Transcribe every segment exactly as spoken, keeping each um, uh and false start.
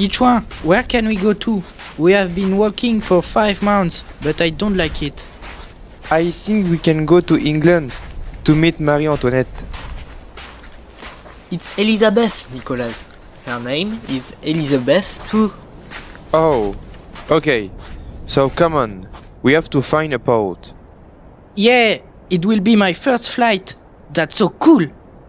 Ichwan, where can we go to? We have been walking for five months, but I don't like it. I think we can go to England to meet Marie Antoinette. It's Elizabeth, Nicolas. Her name is Elizabeth too. Oh, okay. So come on, we have to find a port. Yeah, it will be my first flight. That's so cool.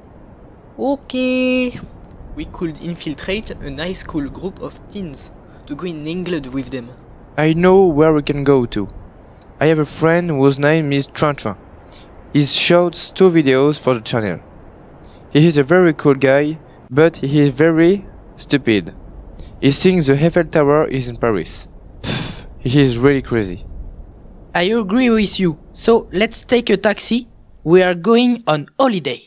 Okay. We could infiltrate a high school group of teens to go in England with them. I know where we can go to. I have a friend whose name is Trantran. He shoots two videos for the channel. He is a very cool guy, but he is very stupid. He thinks the Eiffel Tower is in Paris. Pfft, he is really crazy. I agree with you. So let's take a taxi. We are going on holiday.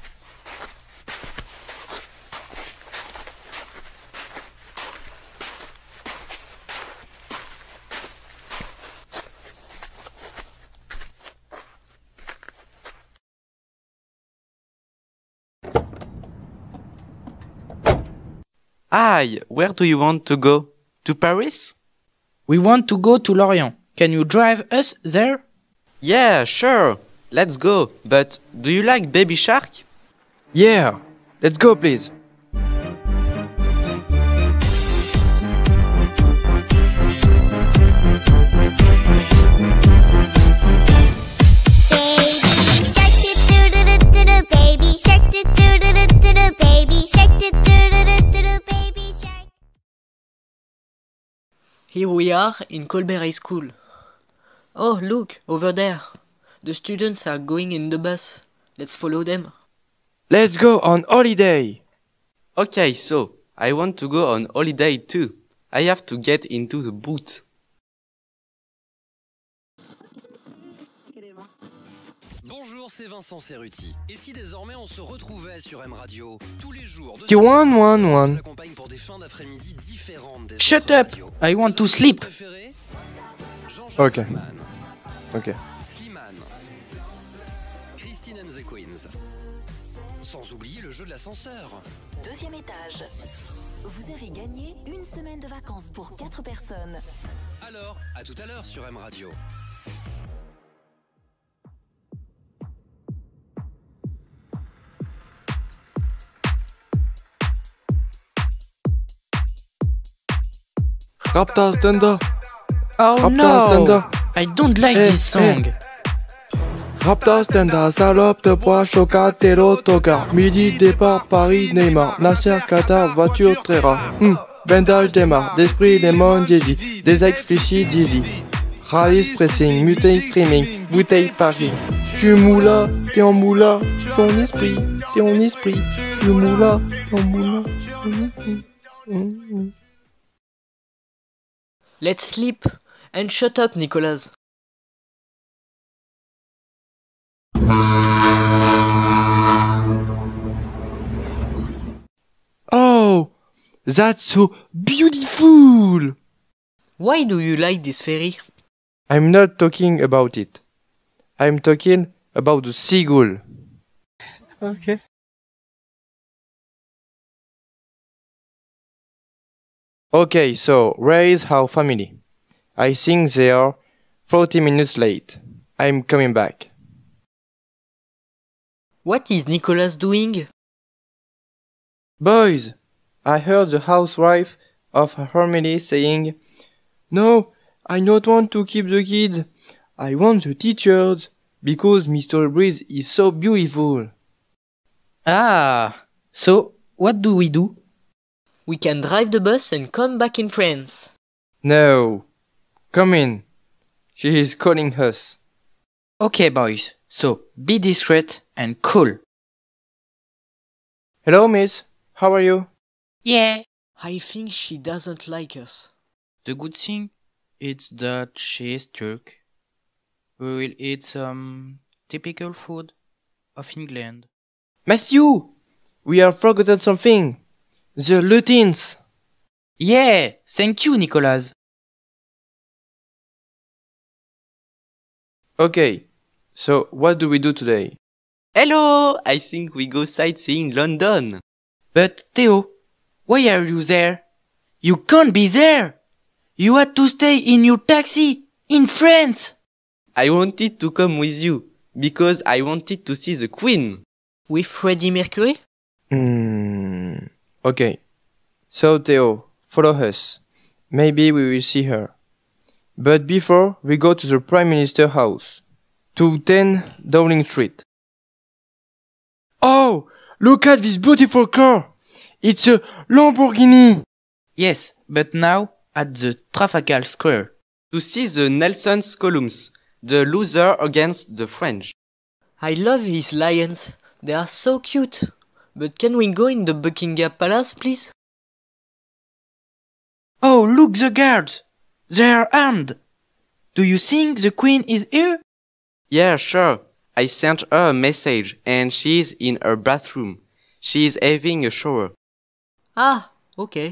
Hi, where do you want to go? To Paris? We want to go to Lorient. Can you drive us there? Yeah, sure. Let's go. But do you like Baby Shark? Yeah, let's go please. Here we are in Colbert High School. Oh, look, over there. The students are going in the bus. Let's follow them. Let's go on holiday. Okay, so I want to go on holiday too. I have to get into the boot. Bonjour, c'est Vincent Cerruti. Et si désormais on se retrouvait sur M Radio tous les jours de You one one on one. vous accompagne pour des fins d'après-midi différentes des Shut autres up! radios. I want to sleep. Préféré Jean-Jacques Ok. Goldman, Ok. Slimane, Christine and the Queens. Sans oublier le jeu de l'ascenseur. Deuxième étage. Vous avez gagné une semaine de vacances pour quatre personnes. Alors, à tout à l'heure sur M Radio. Raptors Thunder. Oh Raptors no! Thunder. I don't like Hey, this song. Raptors Thunder, salope de poids, chocaté l'autocar. Midi départ, Paris, Neymar. Nasser, Qatar, voiture très rare. Hmm. Vendage démarre, d'esprit, lemon, Jay-Z. Des explicites, Dizzy. Rallye pressing, mutate streaming, bouteille Paris. Tu moula, t'es en moula, ton esprit, t'es en esprit. Tu moula, t'es en moula, ton esprit. Hmm, hmm. Let's sleep. And shut up, Nicolas. Oh, that's so beautiful! Why do you like this ferry? I'm not talking about it. I'm talking about the seagull. Okay. Okay, so where is our family? I think they are forty minutes late. I'm coming back. What is Nicolas doing? Boys, I heard the housewife of Harmony saying, "No, I don't want to keep the kids. I want the teachers, because Mister Breeze is so beautiful." Ah, so what do we do? We can drive the bus and come back in France. No, come in. She is calling us. Okay, boys. So be discreet and cool. Hello, miss. How are you? Yeah. I think she doesn't like us. The good thing is that she is Turk. We will eat some typical food of England. Matthew, we have forgotten something. The lutins. Yeah, thank you, Nicolas. Okay, so what do we do today? Hello! I think we go sightseeing London. But Theo, why are you there? You can't be there! You had to stay in your taxi in France! I wanted to come with you because I wanted to see the Queen. With Freddie Mercury? Hmm. Okay. So, Theo, follow us. Maybe we will see her. But before, we go to the Prime Minister's house. To ten Downing Street. Oh! Look at this beautiful car! It's a Lamborghini! Yes, but now at the Trafalgar Square. To see the Nelson's columns, the loser against the French. I love his lions. They are so cute. But can we go in the Buckingham Palace, please? Oh, look the guards! They are armed! Do you think the Queen is here? Yeah, sure. I sent her a message and she's in her bathroom. She is having a shower. Ah, okay.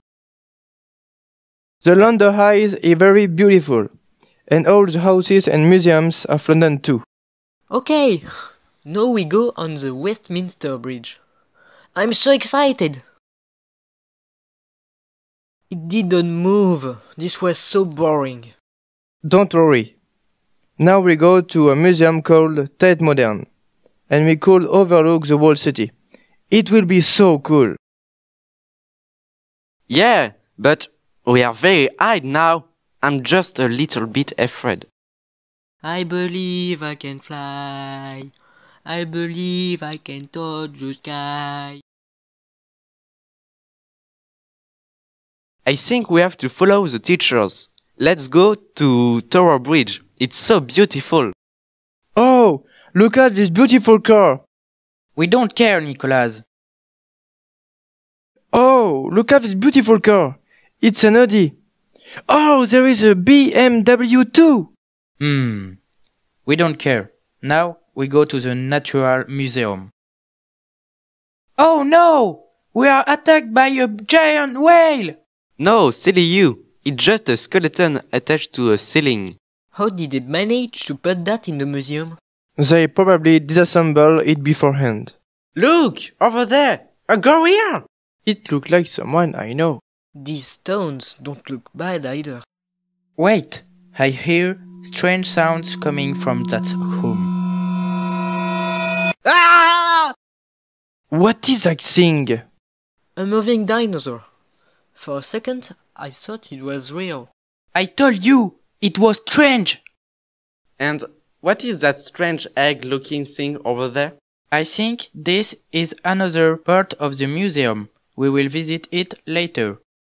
The London Eye is very beautiful, and all the houses and museums of London too. Okay, now we go on the Westminster Bridge. I'm so excited! It didn't move. This was so boring. Don't worry. Now we go to a museum called Tate Modern, and we could overlook the whole city. It will be so cool. Yeah, but we are very high now. I'm just a little bit afraid. I believe I can fly. I believe I can touch the sky. I think we have to follow the teachers. Let's go to Tower Bridge. It's so beautiful. Oh, look at this beautiful car. We don't care, Nicolas. Oh, look at this beautiful car. It's an Audi. Oh, there is a B M W too. Hmm. We don't care. Now we go to the Natural Museum. Oh no! We are attacked by a giant whale! No, silly you. It's just a skeleton attached to a ceiling. How did they manage to put that in the museum? They probably disassembled it beforehand. Look! Over there! A gorilla! It looked like someone I know. These stones don't look bad either. Wait! I hear strange sounds coming from that room. Ah! What is that thing? A moving dinosaur. For a second, I thought it was real. I told you! It was strange! And what is that strange egg-looking thing over there? I think this is another part of the museum. We will visit it later.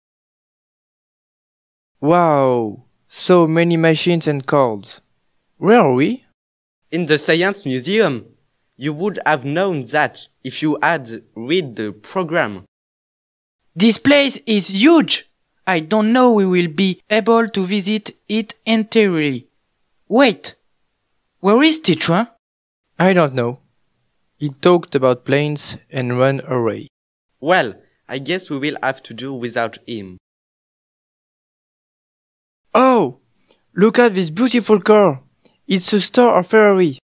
Wow, so many machines and cars. Where are we? In the Science Museum. You would have known that if you had read the program. This place is huge! I don't know we will be able to visit it entirely. Wait! Where is Titouan? I don't know. He talked about planes and ran away. Well, I guess we will have to do without him. Oh! Look at this beautiful car! It's a Star of Ferrari.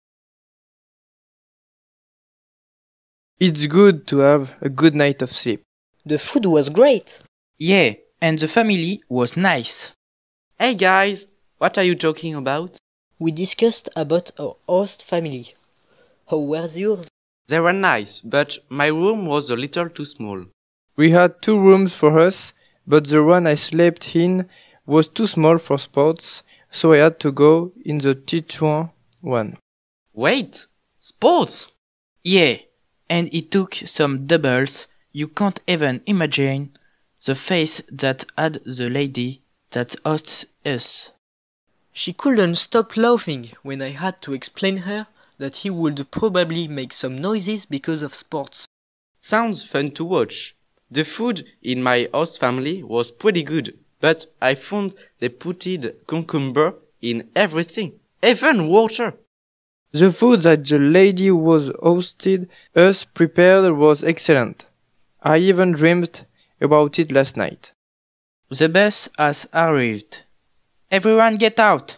It's good to have a good night of sleep. The food was great. Yeah, and the family was nice. Hey guys, what are you talking about? We discussed about our host family. How was yours? They were nice, but my room was a little too small. We had two rooms for us, but the one I slept in was too small for sports, so I had to go in the Titouan one. Wait! Sports! Yeah, and it took some doubles. You can't even imagine the face that had the lady that hosts us. She couldn't stop laughing when I had to explain her that he would probably make some noises because of sports. Sounds fun to watch. The food in my host family was pretty good, but I found they putted cucumber in everything, even water. The food that the lady who was hosted us prepared was excellent. I even dreamed about it last night. The bus has arrived. Everyone get out!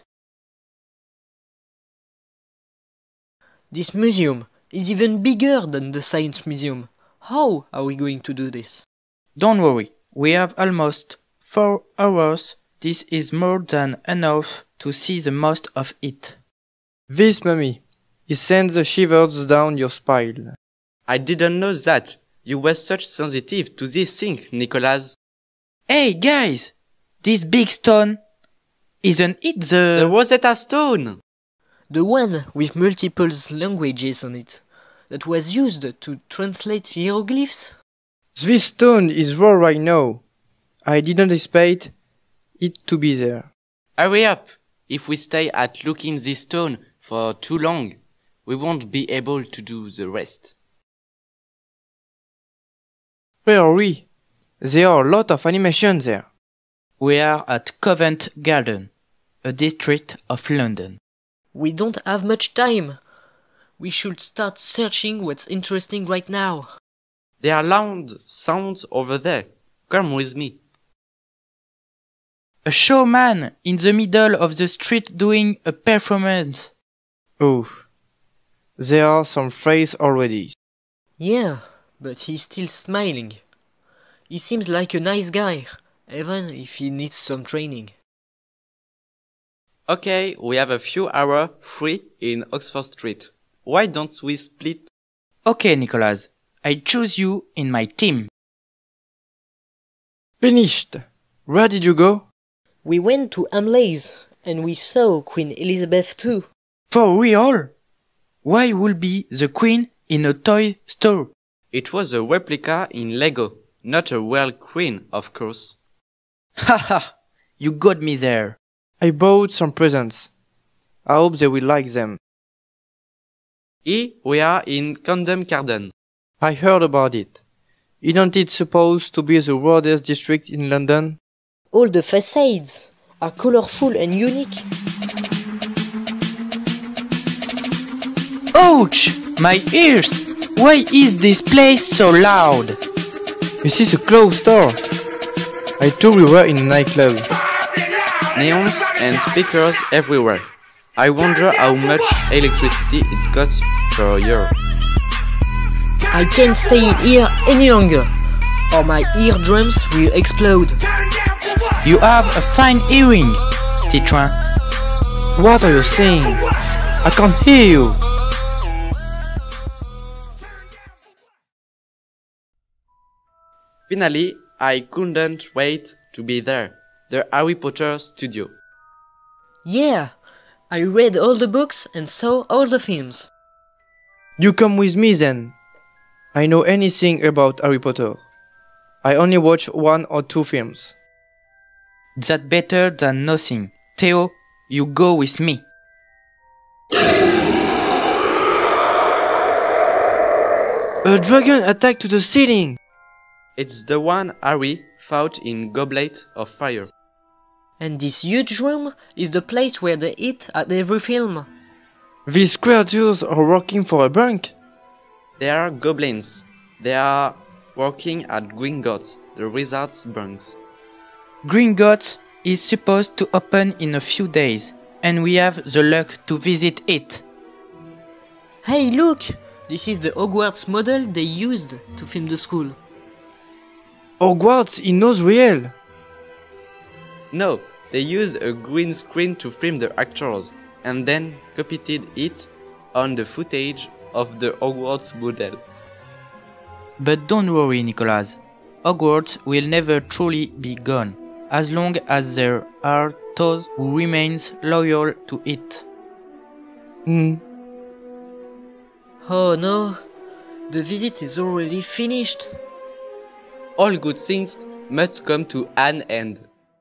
This museum is even bigger than the Science Museum. How are we going to do this? Don't worry, We have almost four hours. This is more than enough to see the most of it. This, mummy, it sends the shivers down your spine. I didn't know that. You were such sensitive to these things, Nicholas. Hey guys! This big stone, isn't it the... The Rosetta Stone! The one with multiple languages on it, that was used to translate hieroglyphs? This stone is raw right now. I didn't expect it to be there. Hurry up! If we stay at looking this stone for too long, we won't be able to do the rest. Where are we? There are a lot of animations there. We are at Covent Garden, a district of London. We don't have much time. We should start searching what's interesting right now. There are loud sounds over there. Come with me. A showman in the middle of the street doing a performance. Oh, there are some faces already. Yeah, but he's still smiling. He seems like a nice guy, even if he needs some training. Okay, we have a few hours free in Oxford Street. Why don't we split? Okay, Nicholas, I choose you in my team. Finished. Where did you go? We went to Hamleys, and we saw Queen Elizabeth too. For real? Why would be the queen in a toy store? It was a replica in Lego, not a real queen, of course. Haha, you got me there. I bought some presents. I hope they will like them. Here we are in Camden Garden. I heard about it. Isn't it supposed to be the weirdest district in London? All the facades are colorful and unique. Ouch! My ears! Why is this place so loud? This is a closed store. I thought we were in a nightclub. Neons and speakers everywhere. I wonder how much electricity it costs per year. I can't stay here any longer, or my eardrums will explode. You have a fine hearing, Titouan. What are you saying? I can't hear you. Finally, I couldn't wait to be there. The Harry Potter studio. Yeah, I read all the books and saw all the films. You come with me then. I know anything about Harry Potter. I only watched one or two films. That's better than nothing. Theo, you go with me. A dragon attacked to the ceiling! It's the one Harry fought in Goblet of Fire. And this huge room is the place where they eat at every film. These creatures are working for a bank? They are goblins. They are working at Gringotts, the wizard's banks. Gringotts is supposed to open in a few days, and we have the luck to visit it. Hey, look! This is the Hogwarts model they used to film the school. Hogwarts in Osriel! No, they used a green screen to film the actors, and then copied it on the footage of the Hogwarts model. But don't worry, Nicholas. Hogwarts will never truly be gone, as long as there are those who remain loyal to it. Hmm. Oh no, the visit is already finished. All good things must come to an end.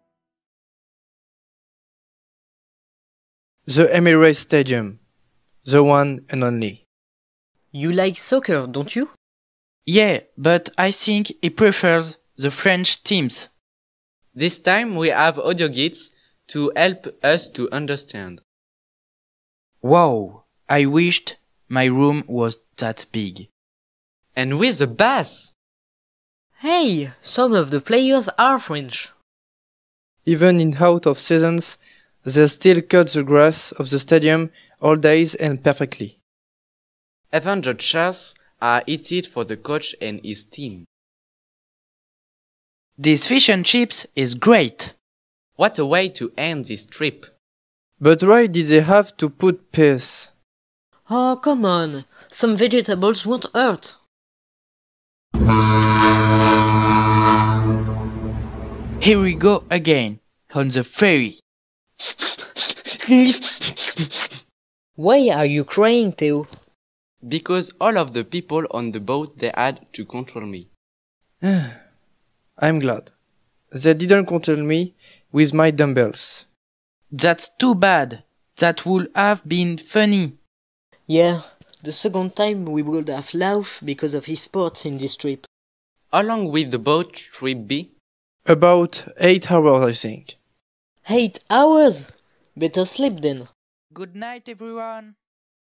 The Emirates Stadium. The one and only. You like soccer, don't you? Yeah, but I think he prefers the French teams. This time we have audio guides to help us to understand. Wow, I wished my room was that big. And with a bass! Hey, some of the players are French. Even in out of seasons, they still cut the grass of the stadium all days and perfectly. Even the chairs are heated for the coach and his team. This fish and chips is great. What a way to end this trip. But why did they have to put peas? Oh, come on. Some vegetables won't hurt. Here we go again, on the ferry. Why are you crying, Theo? Because all of the people on the boat, they had to control me. I'm glad. They didn't control me with my dumbbells. That's too bad. That would have been funny. Yeah, the second time we would have laughed because of his sports in this trip. How long will the boat trip be? About eight hours, I think. Eight hours? Better sleep then. Good night, everyone.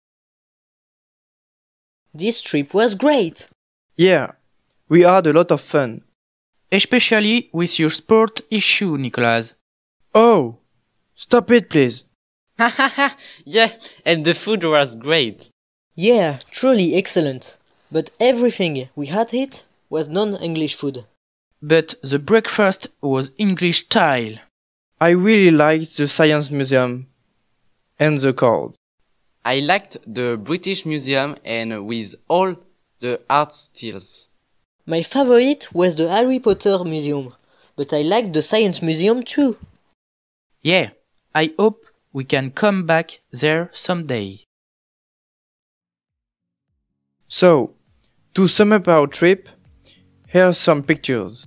This trip was great. Yeah, we had a lot of fun. Especially with your sport issue, Nicolas. Oh, stop it, please. Yeah, and the food was great. Yeah, truly excellent. But everything we had it was non-English food. But the breakfast was English style. I really liked the Science Museum and the cold. I liked the British Museum and with all the art styles. My favorite was the Harry Potter Museum, but I liked the Science Museum too. Yeah, I hope we can come back there someday. So, to sum up our trip, here are some pictures.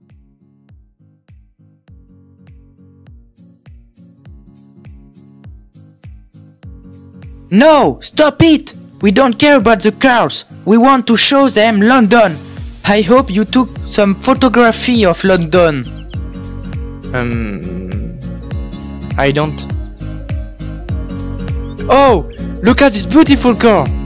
No! Stop it! We don't care about the cars. We want to show them London. I hope you took some photography of London. Um, I don't. Oh, look at this beautiful car.